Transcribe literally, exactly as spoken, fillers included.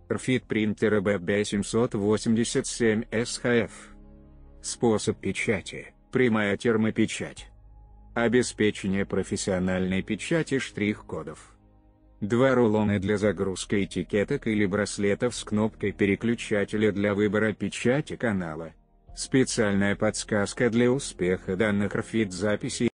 RFID принтера би би семьсот восемьдесят семь эс эйч эф. Способ печати: прямая термопечать. Обеспечение профессиональной печати штрих-кодов. Два рулона для загрузки этикеток или браслетов с кнопкой переключателя для выбора печати канала. Специальная подсказка для успеха данных RFID записей.